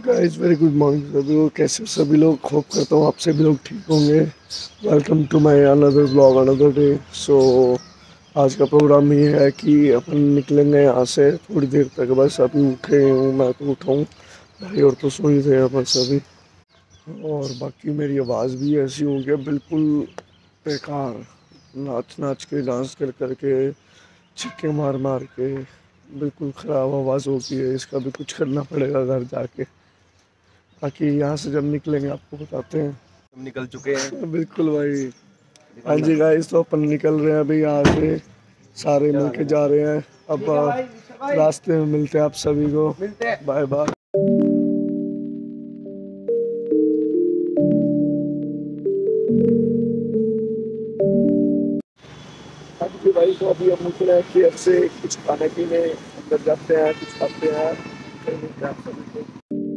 Guys very good morning सभी लोग। कैसे हो सभी लोग? होप करता हूँ आप सभी लोग ठीक होंगे। Welcome to my another blog another day. So आज का प्रोग्राम ये है कि अपन निकलेंगे यहाँ से थोड़ी देर तक। बस अभी उठे हूँ, मैं तो उठाऊँ, भाई और तो सोई थे अपन सभी। और बाकी मेरी आवाज़ भी ऐसी हो गई बिल्कुल बेकार, नाच नाच के डांस कर करके छिक्के मार मार के बिल्कुल ख़राब आवाज़ होती है। इसका भी कुछ करना पड़ेगा घर जाके। बाकी यहाँ से जब निकलेंगे आपको बताते हैं। हम निकल चुके हैं। बिल्कुल भाई। हाँ जी गाइस, तो अपन निकल रहे हैं अभी यहाँ से, सारे मिलके जा रहे हैं। अब रास्ते में मिलते हैं आप सभी को। Bye bye. हाँ जी भाई, तो अभी हम निकले हैं KF से कुछ खाने पीने, अंदर जाते हैं, कुछ खाते हैं, फिर मिलते हैं आप सभी को।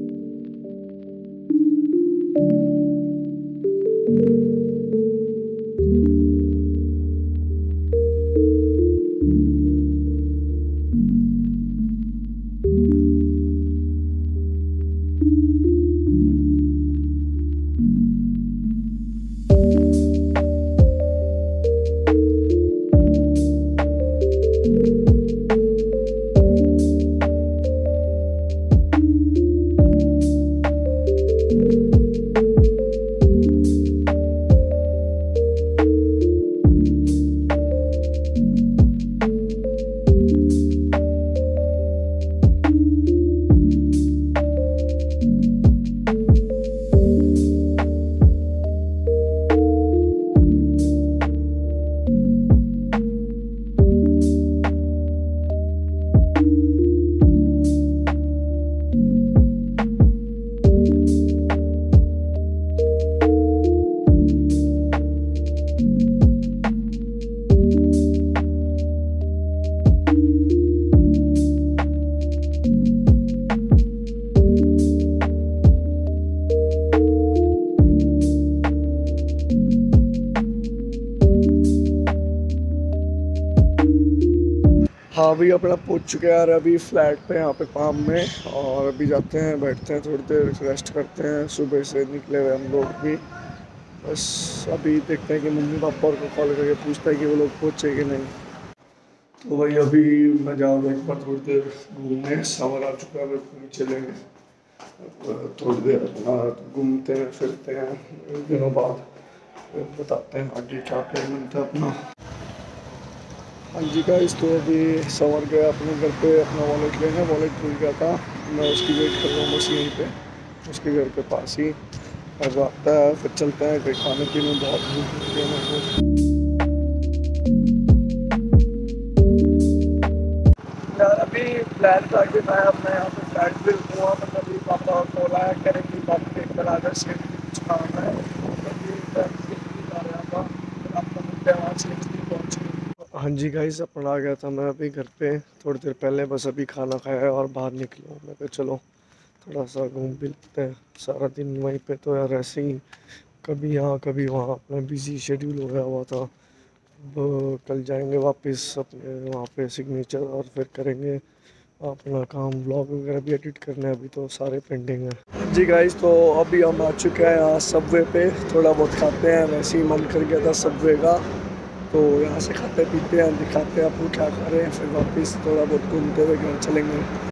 हाँ अभी अपना पहुँच चुके हैं यार, अभी फ्लैट पे यहाँ पे पाम में। और अभी जाते हैं, बैठते हैं, थोड़ी देर रेस्ट करते हैं। सुबह से निकले हुए हम लोग भी। बस अभी देखते हैं कि मम्मी पापा और को कॉल करके पूछता है कि वो लोग पहुँचे कि नहीं। तो भाई अभी मैं जाऊँगा एक बार थोड़ी देर घूमने। समर आ चुका है, अभी घूमने चलेंगे। थोड़ी देर अपना घूमते हैं फिरते हैं, एक दिनों बाद फिर बताते हैं आगे क्या प्लान बनता है अपना। हाँ जी गाइस, तो अभी संवर गया अपने घर पे अपना वॉलेट लेने। वॉलेट भूल गया था, मैं उसकी वेट कर रहा हूँ बस यहीं पे, उसके घर के पास ही। अब आता है फिर चलते हैं कहीं खाने पीने। बहुत भूख लगी है मेरे को यार। अभी प्लान था कि मैं अपने यहाँ पे फ्लैट पे हुआ, मतलब अभी पापा कॉल आया करें कि पापा देख कर आ जाए, से कुछ काम है। अभी जा रहा था, फिर आपको मिलते हैं वहाँ से पहुँच गए। हाँ जी गाइस, अपन आ गया था मैं अभी घर पे थोड़ी देर पहले। बस अभी खाना खाया है और बाहर निकला हूँ। मैं कहा चलो थोड़ा सा घूम भी लेते हैं। सारा दिन वहीं पे तो यार ऐसे ही कभी यहाँ कभी वहाँ अपना बिजी शेड्यूल हो गया हुआ था। अब कल जाएंगे वापस अपने वहाँ पे सिग्नेचर, और फिर करेंगे अपना काम। व्लॉग वगैरह भी एडिट करने हैं, अभी तो सारे पेंडिंग है। हाँ जी गाइस, तो अभी हम आ चुके हैं यहाँ सबवे पे। थोड़ा बहुत खाते हैं, वैसे ही मन कर गया था सबवे का, तो यहाँ से खाते पीते हैं, दिखाते हैं आपको क्या खा रहे हैं, फिर वापस थोड़ा बहुत घूमते हुए घर चलेंगे।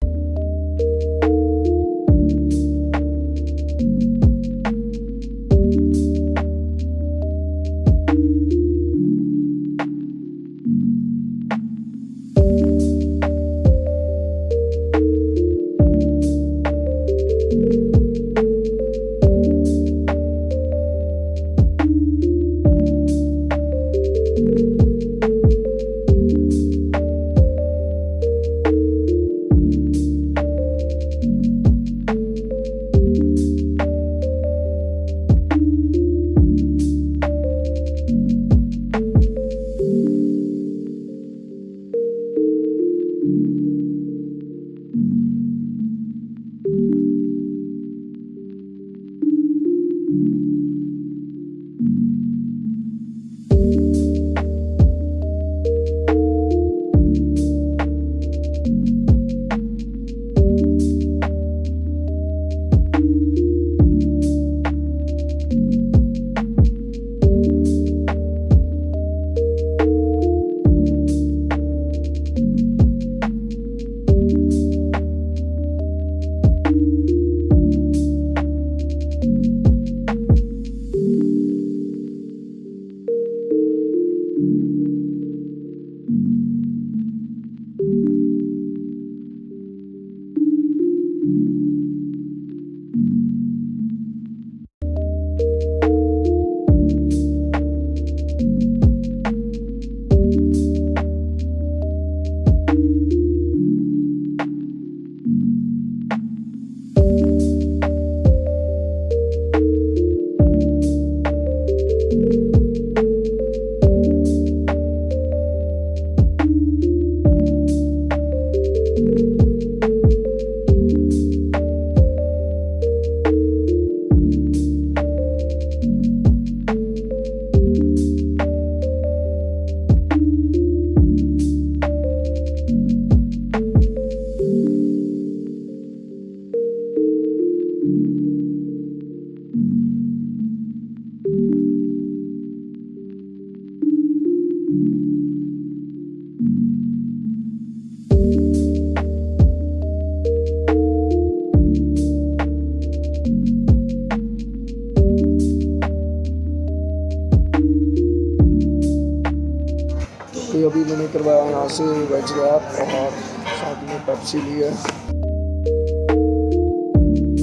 तो अभी मैंने करवाया यहाँ से वेज रैप और साथ में पेप्सी ली है।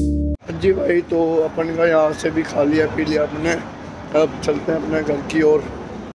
जी भाई, तो अपन का यहाँ से भी खा लिया पी लिया अपने, अब चलते हैं अपने घर की ओर।